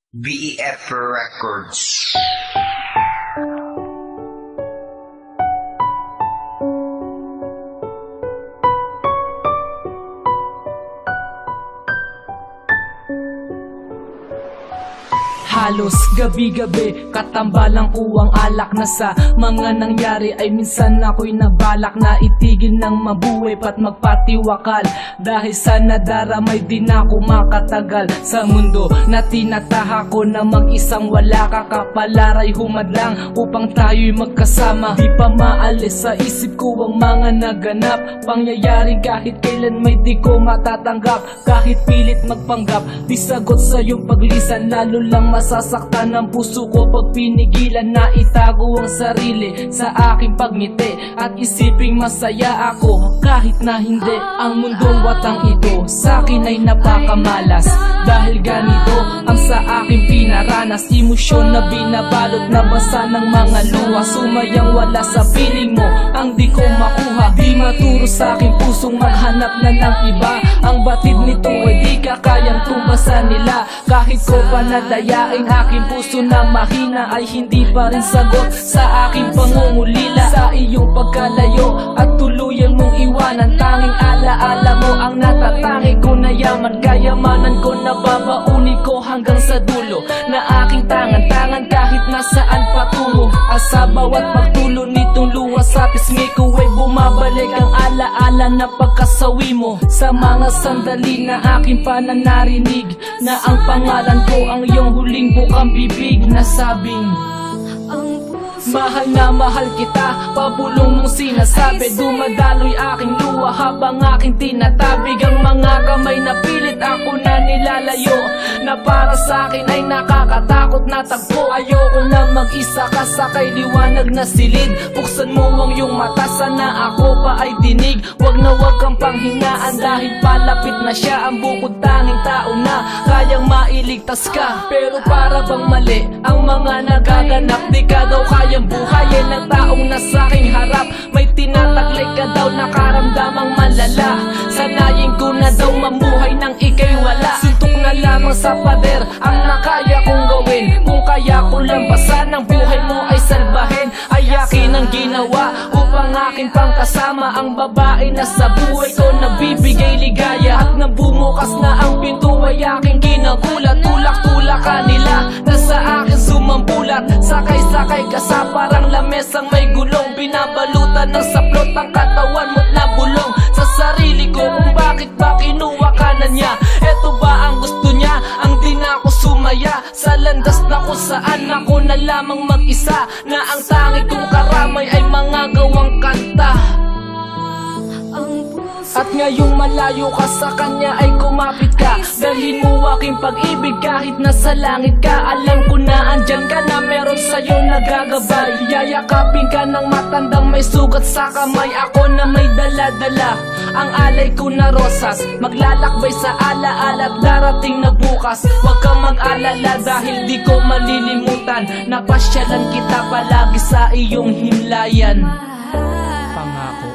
BEF Records. Halos gabi-gabi, katambalang uwang alak na sa mga nangyari ay minsan ako'y nabalak na itigil ng mabuhay pat magpatiwakal. Dahil sa nadaramay din ako makatagal sa mundo na tinataha ko na mag-isang wala kakapalaray humadlang upang tayo'y magkasama. Di pa maalis sa isip ko ang mga naganap, pangyayaring kahit kailan may di ko matatanggap. Kahit pilit magpanggap, di sagot sa iyong paglisan, lalo lang masasaktan ang puso ko pag pinigilan na itago ang sarili sa aking pagngiti at isiping masaya ako kahit na hindi. Ang mundong watang ito sa akin ay napakamalas, dahil ganito ang sa aking pinaranas. Emosyon na binabalot na basa ng mga luha, sumayang wala sa piling mo ang di ko makuha. Di maturo sa aking pusong maghanap na ng iba, ang batid nito ay di ka kayang tumbasan nila. Kahit ko pa nadayain aking puso na mahina ay hindi pa rin sagot sa aking pangungulila. Sa iyong pagkalayo at tuluyan mong iwanan, tanging alaala mo ang natatangi ko na yaman. Kayamanan ko na babaunin ko hanggang sa dulo na aking tangan-tangan kahit nasaan patungo. At sa bawat pagtulo nitong luha sa pisngi ko ay bumabalik ang alaala na pagkasawi mo. Sa mga sandali na aking pananarinig na ang pangalan ko ang iyong huling bukang bibig na sabing mahal na mahal kita, pabulong mong sinasabi. Dumadaloy aking luha habang aking tinatabig ang mga kamay na pilit ako na nilalayo, na para sa akin ay nakakatakot na tagpo. Ayoko na mag-isa kasakay liwanag na silid. Buksan mo ang iyong mata, sana ako pa ay dinig. Wag na wag kang panghingaan dahil palapit na siya ang bukod tanging tao na kayang mailigtas ka. Pero para bang mali ang mga nagaganap, di ka daw kayang buhayin ng taong nasa aking harap. May tinataglay ka daw na karamdamang malala, sanayin ko na daw mamuhay nang ika'y wala. Sintok na lamang sa pader ang nakaya kong gawin. Kung kaya ko lang basan ang buhay mo ay salbahin, ay akin ang ginawa upang akin pangkasama ang babae na sa buhay ko nabibigay ligaya. At nabumukas na ang pinto ay aking ginagulat. Tulak-tulakan nila na sa akin sumambulat. Sakay-sakay ka sa parang lamesang may gulong, binabalutan ng saplot ang katawan mo't nabulong. Sa sarili ko kung bakit ba kinuha ka na niya. Eto ba ang gusto niya, ang di na ako sumaya sa landas na kung saan ako na lamang mag-isa, na ang tangi kong karamay ay mga gawang kanta. At ngayong malayo ka sa kanya ay kumapit ka, dalhin mo aking pag-ibig kahit nasa langit ka. Alam ko na andyan ka na, meron sa'yo nagagabay. Yayakapin ka ng matandang may sugat sa kamay, ako na may dala-dala ang alay ko na rosas. Maglalakbay sa alaala at darating na bukas. Huwag kang mag-alala dahil di ko malilimutan, napasyalan kita palagi sa iyong himlayan. Pangako.